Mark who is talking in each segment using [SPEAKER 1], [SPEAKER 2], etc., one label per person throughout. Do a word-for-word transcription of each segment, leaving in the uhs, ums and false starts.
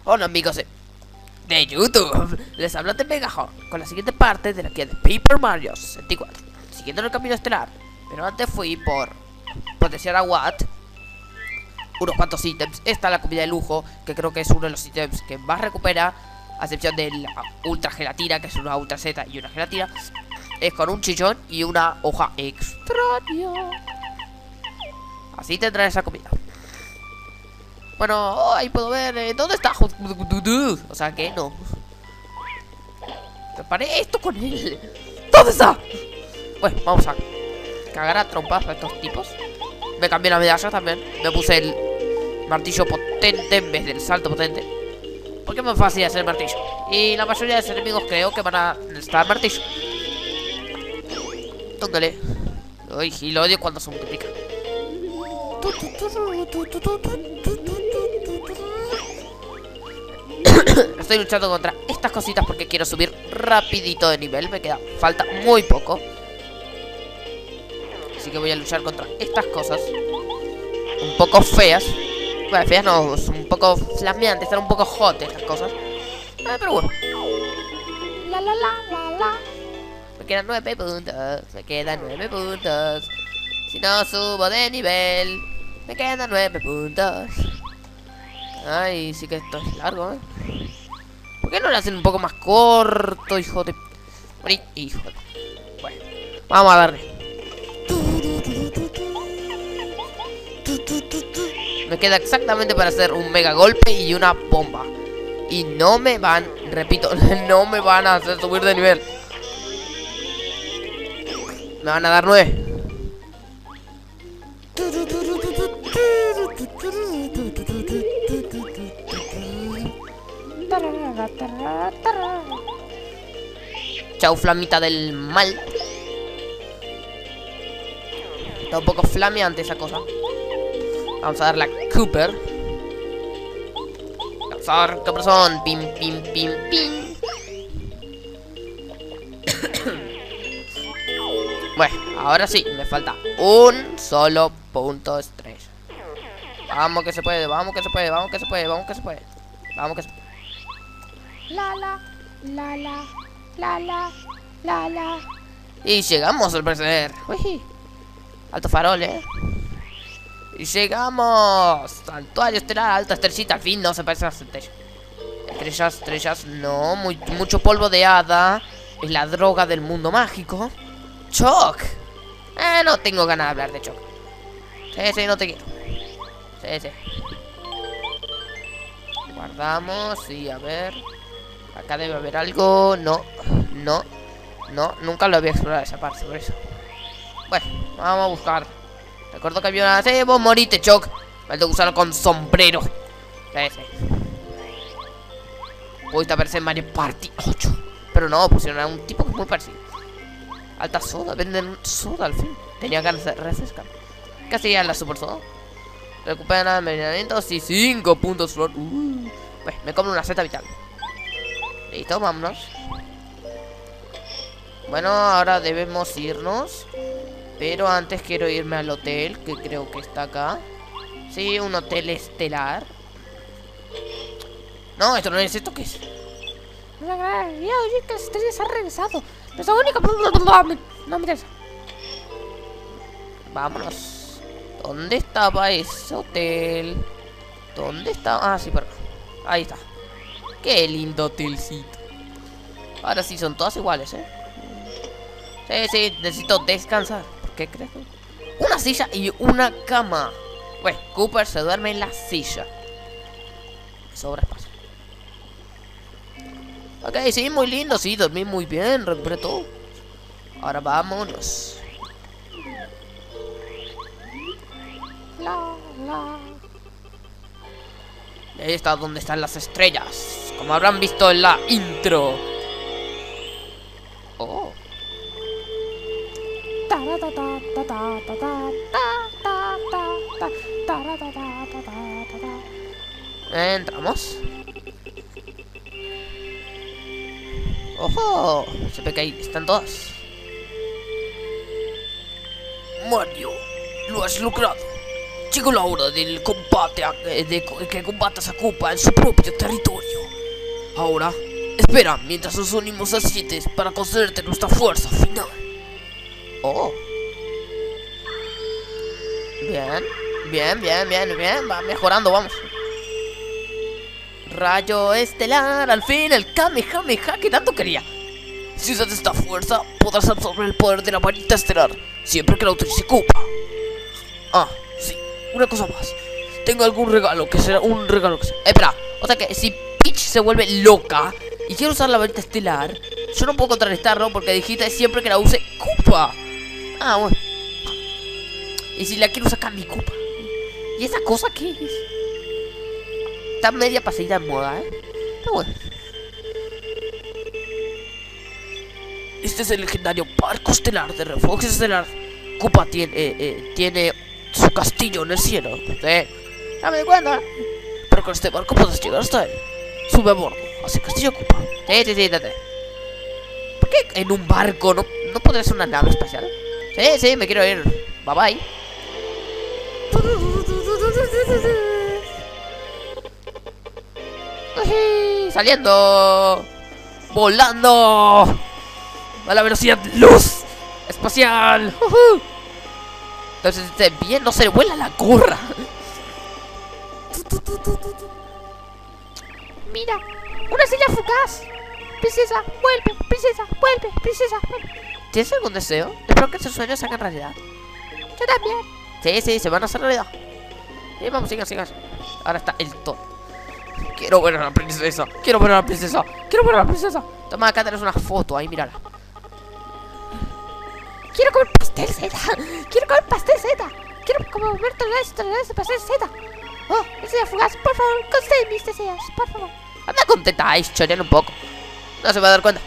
[SPEAKER 1] Hola amigos de, de YouTube, les habla de Megahorn con la siguiente parte de la guía de Paper Mario sesenta y cuatro, siguiendo el camino estelar. Pero antes fui por potenciar a Watt unos cuantos ítems. Esta es la comida de lujo, que creo que es uno de los ítems que más recupera, a excepción de la ultra gelatina, que es una ultra Z y una gelatina. Es con un chillón y una hoja extraña. Así tendrá esa comida. Bueno, oh, ahí puedo ver, eh, ¿dónde está? O sea que no. Preparé esto con él. ¿Dónde está? Bueno, vamos a cagar a trompas a estos tipos. Me cambié la medalla también. Me puse el martillo potente en vez del salto potente, porque es más fácil hacer martillo. Y la mayoría de los enemigos creo que van a necesitar martillo. Tóngale. Uy, y lo odio cuando se multiplica. Estoy luchando contra estas cositas porque quiero subir rapidito de nivel. Me queda, falta muy poco. Así que voy a luchar contra estas cosas un poco feas. Bueno, feas no, son un poco flameantes, están un poco hot estas cosas. Ah, pero bueno. La la la la la. Me quedan nueve puntos. Me quedan nueve puntos. Si no subo de nivel, me quedan nueve puntos. Ay, sí que esto es largo, ¿eh? ¿Por qué no lo hacen un poco más corto, hijo de... Hijo de... Bueno, vamos a darle. Me queda exactamente para hacer un mega golpe y una bomba. Y no me van, repito, no me van a hacer subir de nivel. Me van a dar nueve. Chau, flamita del mal. Está un poco flameante esa cosa. Vamos a dar la Cooper. Lanzar Cooperson. Pim, pim, pim, pim. Bueno, ahora sí, me falta un solo punto estrella. Vamos que se puede, vamos que se puede, vamos que se puede, vamos que se puede. Vamos que se puede. La la, la la, la la, la la. Y llegamos al parecer. Uy, alto farol, eh. Y llegamos. Santuario estelar, alta estrellita. Al fin no se parece a las estrellas. Estrellas, estrellas, no. Muy, mucho polvo de hada. Es la droga del mundo mágico. Choc. Eh, no tengo ganas de hablar de Choc. Sí, sí, no te quiero. Sí, sí. Guardamos y a ver. Acá debe haber algo. No, no, no. Nunca lo había explorado esa parte, por eso. Bueno, vamos a buscar. Recuerdo que había una... Sí, vos moriste, Choc. Falta usarlo con sombrero. Sí, sí. Uy, te aparece en Mario Party ocho. Pero no, pusieron a un tipo que es muy parecido. Alta soda, venden soda al fin. Tenía ganas de refrescar. ¿Qué hacía la super soda? Recupera envenenamientos y cinco puntos flor. Uh. Bueno, me compro una seta vital. Listo, vámonos. Bueno, ahora debemos irnos. Pero antes quiero irme al hotel, que creo que está acá. Sí, un hotel estelar. No, esto no es, ¿esto qué es? No oye que las estrellas han regresado. Nuestra única... No me interesa. Vámonos. ¿Dónde estaba ese hotel? ¿Dónde estaba? Ah, sí, por acá. Ahí está. Qué lindo hotelcito. Ahora sí son todas iguales, ¿eh? Sí, sí, necesito descansar. ¿Por qué crees? Una silla y una cama. Bueno, Cooper se duerme en la silla. Me sobra espacio. Ok, sí, muy lindo, sí, dormí muy bien, recuperé todo. Ahora vámonos. La, la. Ahí está donde están las estrellas, como habrán visto en la intro. Oh. Entramos. ¡Ojo! Se ve que ahí están todas. Mario, lo has logrado. Llegó la hora del combate, a- de, de que combatas a Koopa en su propio territorio. Ahora, espera mientras nos unimos a siete para concederte nuestra fuerza final. Oh. Bien, bien, bien, bien, bien. Va mejorando, vamos. Rayo estelar, al fin, el Kamehameha que tanto quería. Si usas esta fuerza, podrás absorber el poder de la varita estelar siempre que la utilice Koopa. Ah, sí, una cosa más. Tengo algún regalo que será un regalo que será. Eh, espera, o sea que si Peach se vuelve loca y quiere usar la varita estelar, yo no puedo contrarrestarlo porque dijiste siempre que la use Koopa. Ah, bueno. Y si la quiero sacar mi Koopa. ¿Y esa cosa qué es? Está media pasadita en moda, ¿eh? Pero bueno. Este es el legendario barco estelar de refugio estelar. Koopa tiene, eh, eh, tiene su castillo en el cielo. Sí, ya me di cuenta. Pero con este barco puedes llegar hasta él. Sube a bordo, hacia el castillo Koopa. Sí, sí, sí, sí. ¿Por qué en un barco no, no podría ser una nave espacial? Sí, sí, me quiero ir. Bye bye. Saliendo. Volando a la velocidad luz espacial. Uh-huh. Entonces este bien no se le vuela la gorra.
[SPEAKER 2] Mira, una estrella fugaz. Princesa, vuelve, princesa, vuelve, princesa, vuelve.
[SPEAKER 1] ¿Tienes algún deseo? Espero que esos sueños se hagan realidad.
[SPEAKER 2] Yo también.
[SPEAKER 1] Sí, sí, se van a hacer realidad. Sí, vamos, sigan, sigan. Ahora está el todo. Quiero ver a la princesa. Quiero ver a la princesa. Quiero ver a la princesa. Toma, acá tenés una foto, ahí, mírala.
[SPEAKER 2] Quiero comer pastel Z. Quiero comer pastel Z. Quiero comer toneladas y toneladas de pastel Z. Oh, estrella fugaz, por favor, concede mis deseos, por favor.
[SPEAKER 1] Anda contenta, ahí, choreando un poco. No se va a dar cuenta.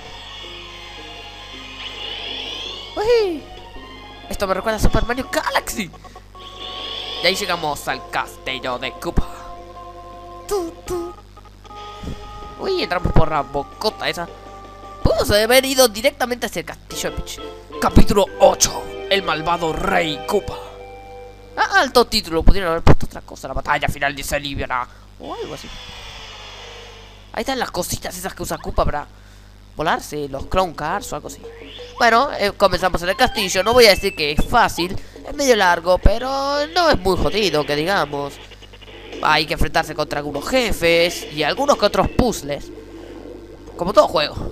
[SPEAKER 1] Uy. Esto me recuerda a Super Mario Galaxy. Y ahí llegamos al castillo de Koopa. Tu, tu. Uy, entramos por la bocota esa. Podemos haber ido directamente hacia el castillo de Peach. Capítulo ocho. El malvado rey Koopa. Ah, alto título. Pudieron haber puesto otra cosa. La batalla final dice Libera. O algo así. Ahí están las cositas esas que usa Koopa para volarse. Los Clown Cars o algo así. Bueno, eh, comenzamos en el castillo. No voy a decir que es fácil. Es medio largo, pero no es muy jodido, que digamos. Hay que enfrentarse contra algunos jefes y algunos que otros puzzles. Como todo juego.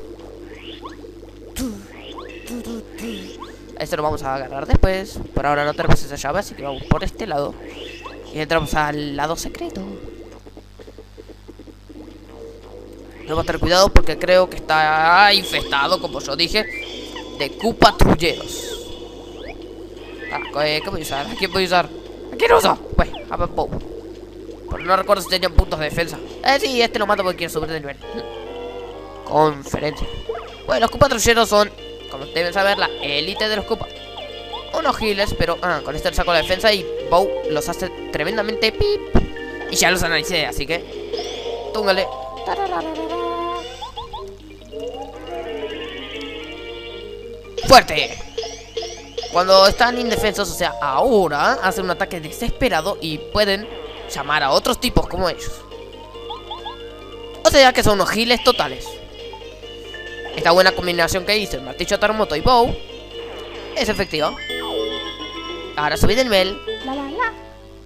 [SPEAKER 1] Esto lo vamos a agarrar después. Por ahora no tenemos esa llave, así que vamos por este lado. Y entramos al lado secreto. Debo tener cuidado porque creo que está infestado, como yo dije, de Koopa trulleros. Ah, ¿qué voy a usar? ¿A quién voy a usar? ¿A quién uso? Pues, a Bow. Pero no recuerdo si tenían puntos de defensa. Eh, sí, este lo mato porque quiero subir de nivel. Conferencia. Bueno, los Koopa trulleros son, como deben saber, la élite de los Koopa. Unos giles, pero ah, con este le saco la defensa y Bow los hace tremendamente pip. Y ya los analicé, así que túngale. ¡Fuerte! Cuando están indefensos, o sea, ahora hacen un ataque desesperado y pueden llamar a otros tipos como ellos. O sea que son unos giles totales. Esta buena combinación que hice, el martillo terremoto y Bow, es efectiva. Ahora subí de nivel.
[SPEAKER 2] La la la.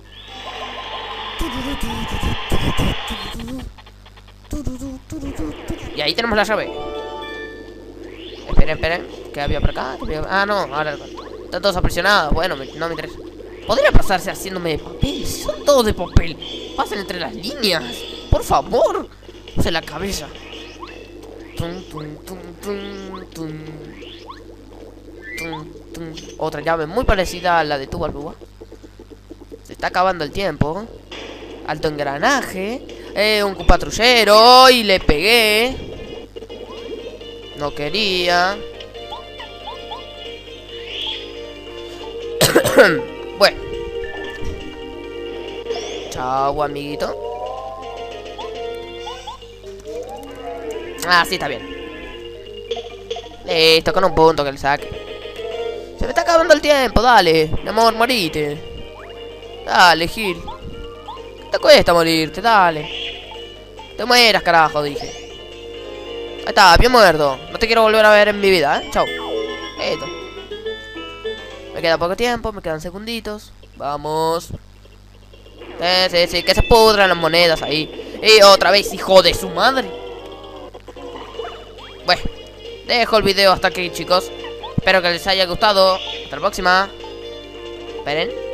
[SPEAKER 1] Y ahí tenemos la llave. Esperen, esperen. ¿Qué había por acá? ¿Qué había? Ah, no, ahora están todos aprisionados. Bueno, me, no me interesa. Podría pasarse haciéndome de papel. Son todos de papel. Pasen entre las líneas. Por favor. Use la cabeza. Tum, tum, tum, tum, tum. Tum, tum. Otra llave muy parecida a la de tu Balbúa. Se está acabando el tiempo. Alto engranaje. Eh, un patrullero. Y le pegué. No quería. Bueno. Chao, amiguito. Ah, sí, está bien. Listo, con un punto que le saque. Se me está acabando el tiempo, dale. Mi amor, morite. Dale, Gil. ¿Qué te cuesta morirte? Dale. Te mueras, carajo, dije. Ahí está, bien muerto. No te quiero volver a ver en mi vida, ¿eh? Chao. Esto. Me queda poco tiempo, me quedan segunditos. Vamos. Sí, sí, sí, que se pudran las monedas ahí. Y otra vez, hijo de su madre. Bueno, dejo el video hasta aquí, chicos. Espero que les haya gustado. Hasta la próxima. Esperen.